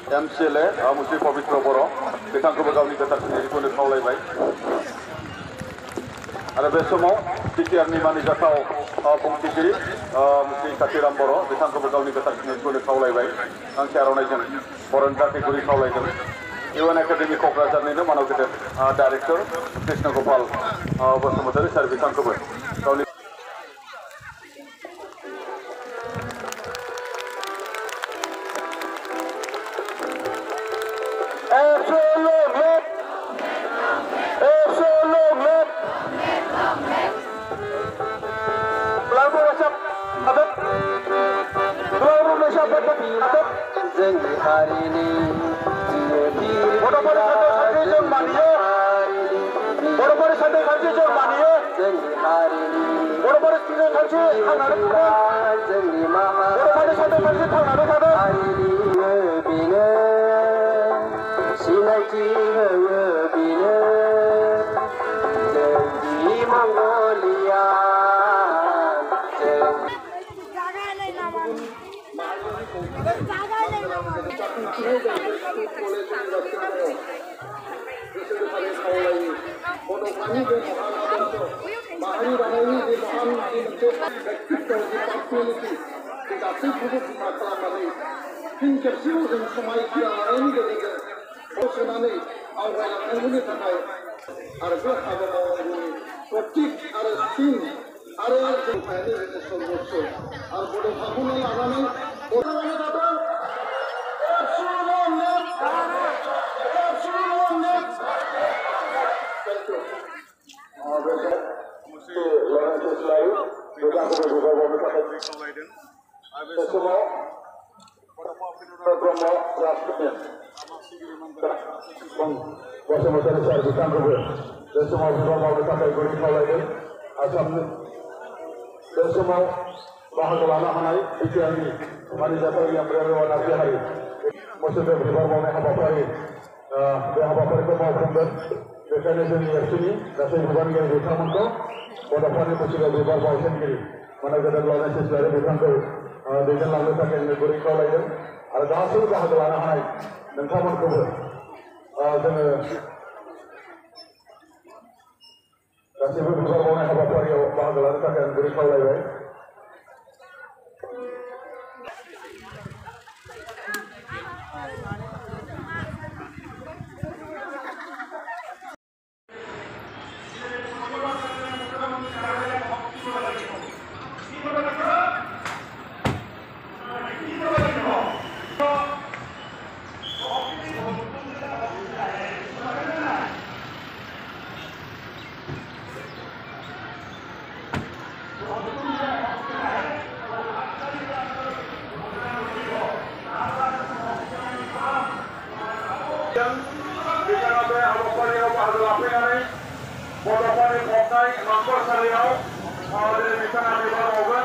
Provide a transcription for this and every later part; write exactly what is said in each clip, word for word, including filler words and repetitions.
एमसीएलए मुस्लिम पवित्र बर' बिथांखौबो गावनि गोथार सिनायथिखौनो खावलायबाय आरो बे समाव बिटिआरनि मानिजाथाव बुंथिगिरि मुस्लिम कातिराम बर' बिथांखौबो गावनि गोथार सिनायथिखौनो खावलायबाय गांसे आर'नाइजों बर'नि जाथि गुरै खावलायदों इउएन एकाडेमि क'क्राझारनिनो मानव गेदेर डाइरेक्टर कृष्ण गपाल बसुमतारी सार बिथांखौबो गावनि जोंनि हारिनि बर'फोरनि सानथौ जों मानियो बर'फोरनि सानथौ खान्थि जों मानियो जोंनि हारिनि बर'फोरनि खान्थि थांनानै थादों जोंनि माहा बर'फोरनि सानथौ खान्थि थांनानै थादों हारिनि बेनो सिनायथि होयो बेनो जोंनि मंगलिया बसुमतारी सार बिथांखौबो बे समाव बिबान मावनो थाखाय गुरै खावलायदों आसामनि बे समाव बाहागो लानो हानाय बिटिआरनि मानिजाथाव एमपिआर नार्जि हारि मोसौजों बिबार मावनाय हाबाफारि बे हाबाफारिखौ मावफुंगोन बेखायनो जोंनि एबसुनि गासै बिबानगिरि बिथांमोनखौ बड'फानि मोसौजों बिबार मावसोमगिरि मानव गेदेर लरेन्स इस्लारि बिथांखौ दैदेनलांनो थाखाय गुरै खावलायदों आरो गासैबो बाहागो लानो हानाय नोंथांमोनखौबो जोङो गासैबो बिबार मावनाय हाबाफारियाव बाहागो लानो थाखाय आं गुरै खावलायबाय हाबाफारियाव बाहागो लाफैनानै बड'फानि खुंथाय मांखरसालियाव दिनै बिथाङा बिबार मावगोन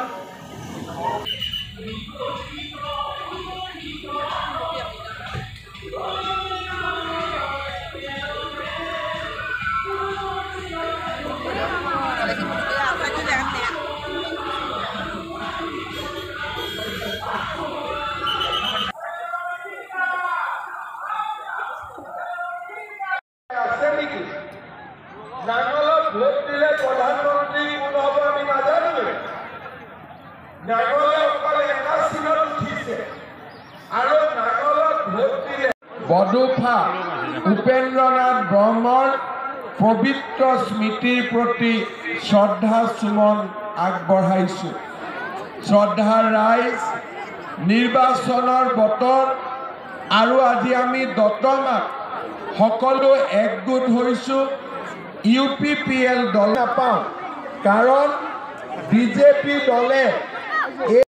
নাঙলত ভোট দিলে প্ৰধানমন্ত্ৰী কোন হ'ব আমি নাজানো নাঙলে অকল এটা চিনত উঠিছে আৰু নাঙলত ভোট দিলে বডোফা উপেন্দ্ৰনাথ ব্ৰহ্মৰ পবিত্ৰ স্মৃতিৰ প্ৰতি শ্ৰদ্ধা সুমন আগবঢ়াইছো শ্ৰদ্ধা ৰাইজ নিৰ্বাচনৰ বতৰ আৰু আজি আমি দতমাক সকলো একগোট হৈছো ইউ পি পি এল দল নাপাওঁ কাৰণ বিজেপি দলে